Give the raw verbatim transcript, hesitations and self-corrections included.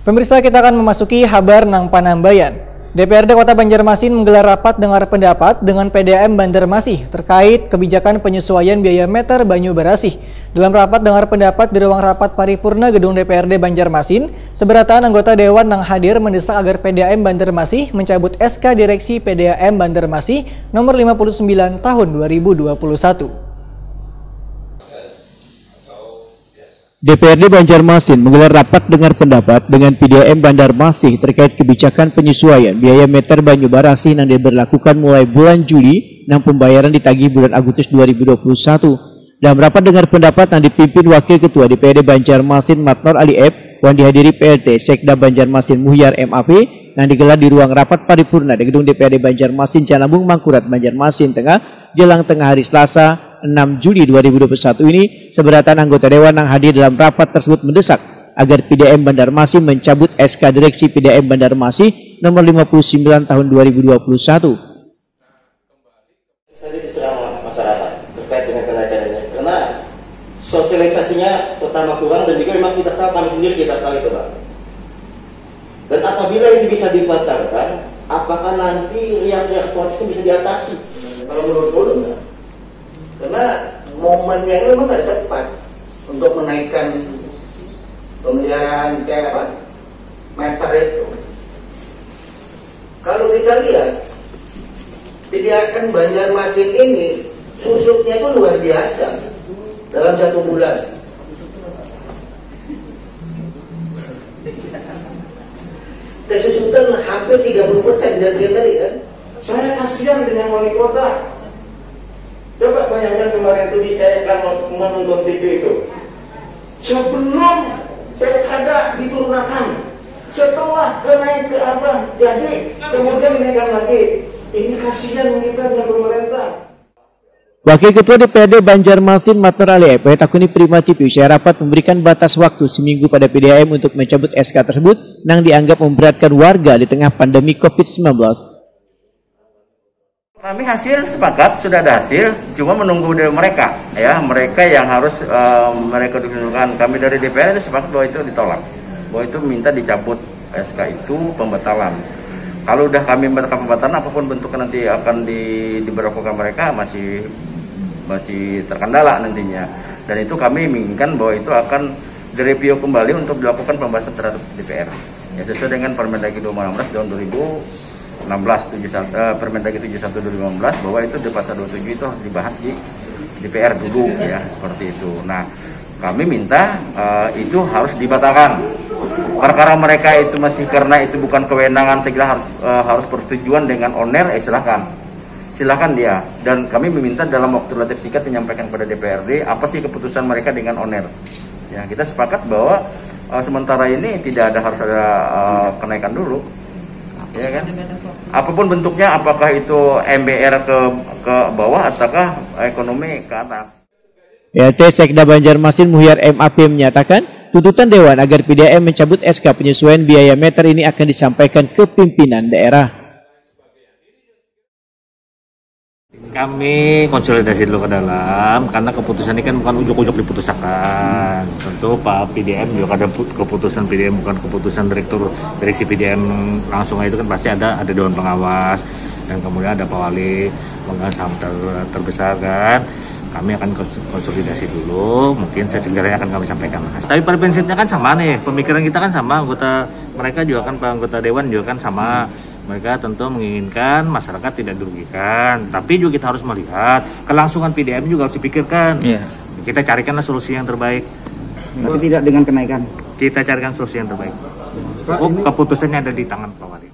Pemirsa, kita akan memasuki Habar Nang Panambayan. D P R D Kota Banjarmasin menggelar rapat dengar pendapat dengan P D A M Banjarmasin terkait kebijakan penyesuaian biaya meter Banyu Barasih. Dalam rapat dengar pendapat di ruang rapat paripurna Gedung D P R D Banjarmasin, seberatan anggota Dewan yang hadir mendesak agar P D A M Banjarmasin mencabut S K Direksi P D A M Banjarmasin nomor lima puluh sembilan tahun dua ribu dua puluh satu. D P R D Banjarmasin menggelar rapat dengar pendapat dengan P D A M Banjarmasin terkait kebijakan penyesuaian biaya meter Banyu Barasih yang diberlakukan mulai bulan Juli dan pembayaran ditagih bulan Agustus dua ribu dua puluh satu. Dalam rapat dengar pendapat yang dipimpin Wakil Ketua D P R D Banjarmasin Matnor Ali F yang dihadiri P L T Sekda Banjarmasin Muhyar M A P yang digelar di ruang rapat paripurna di Gedung D P R D Banjarmasin Canambung Mangkurat Banjarmasin Tengah jelang tengah hari Selasa enam Juli dua ribu dua puluh satu ini, seberatan anggota Dewan yang hadir dalam rapat tersebut mendesak agar P D A M Banjarmasin mencabut S K Direksi P D A M Banjarmasin nomor lima puluh sembilan tahun dua ribu dua puluh satu. Tadi diserang masyarakat terkait dengan kenaikannya, karena sosialisasinya pertama kurang dan juga memang kita tahu, kami sendiri kita tahu itu, Pak. Dan apabila ini bisa dibatalkan, apakah nanti riak-riak protes bisa diatasi? Kalau menurut ulun, karena momennya ini memang tidak tepat untuk menaikkan pemeliharaan kayak apa meter itu. Kalau kita lihat P D A M Banjarmasin ini susutnya itu luar biasa dalam satu bulan. Kesusutan hampir tiga puluh persen dari tadi kan. Saya kasihan dengan wali kota. Coba bayangkan kemarin itu di kan menonton T V itu. Sebelum pilkada diturunkan, setelah kenaik ke apa jadi, kemudian dinaikkan lagi. Ini kasihan kita dengan pemerintah. Wakil Ketua D P R D Banjarmasin Matnor Ali F takuni Prima T V usai rapat memberikan batas waktu seminggu pada P D A M untuk mencabut S K tersebut yang dianggap memberatkan warga di tengah pandemi COVID sembilan belas. Kami hasil sepakat, sudah ada hasil, cuma menunggu dari mereka, ya mereka yang harus uh, mereka digunakan. Kami dari D P R itu sepakat bahwa itu ditolak, bahwa itu minta dicabut S K itu pembatalan. Kalau udah kami membatalkan pembatalan, apapun bentuknya nanti akan di, diberlakukan mereka masih masih terkendala nantinya. Dan itu kami menginginkan bahwa itu akan direview kembali untuk dilakukan pembahasan terhadap D P R. Ya sesuai dengan Permendagri nomor enam belas tahun dua ribu enam belas tujuh puluh satu uh, Permendagri tujuh puluh satu dua ribu enam belas bahwa itu di pasal dua puluh tujuh itu harus dibahas di D P R dulu ya seperti itu. Nah, kami minta uh, itu harus dibatalkan. Perkara mereka itu masih karena itu bukan kewenangan segala harus uh, harus persetujuan dengan owner, eh silahkan. Silahkan dia. Dan kami meminta dalam waktu relatif singkat menyampaikan kepada D P R D apa sih keputusan mereka dengan owner. Ya, kita sepakat bahwa uh, sementara ini tidak ada harus ada uh, kenaikan dulu. Ya kan? Apapun bentuknya, apakah itu M B R ke ke bawah ataukah ekonomi ke atas. P L T Sekda Banjarmasin Muhyar M A P menyatakan tuntutan Dewan agar P D A M mencabut S K penyesuaian biaya meter ini akan disampaikan ke pimpinan daerah. Kami konsolidasi dulu ke dalam, karena keputusan ini kan bukan ujuk-ujuk diputuskan. Tentu Pak P D M juga ada keputusan P D M, bukan keputusan direktur direksi P D M langsung, itu kan pasti ada ada dewan pengawas dan kemudian ada Pak Wali pemegang saham ter, terbesar kan. Kami akan konsolidasi dulu, mungkin secercanya akan kami sampaikan. Tapi pada prinsipnya kan sama nih, pemikiran kita kan sama, anggota mereka juga kan, anggota Dewan juga kan sama. Mereka tentu menginginkan masyarakat tidak dirugikan, tapi juga kita harus melihat kelangsungan P D A M juga harus dipikirkan. Yeah. Kita carikanlah solusi yang terbaik. Tapi tidak dengan kenaikan. Kita carikan solusi yang terbaik. Oh, keputusannya ada di tangan Pak Wali.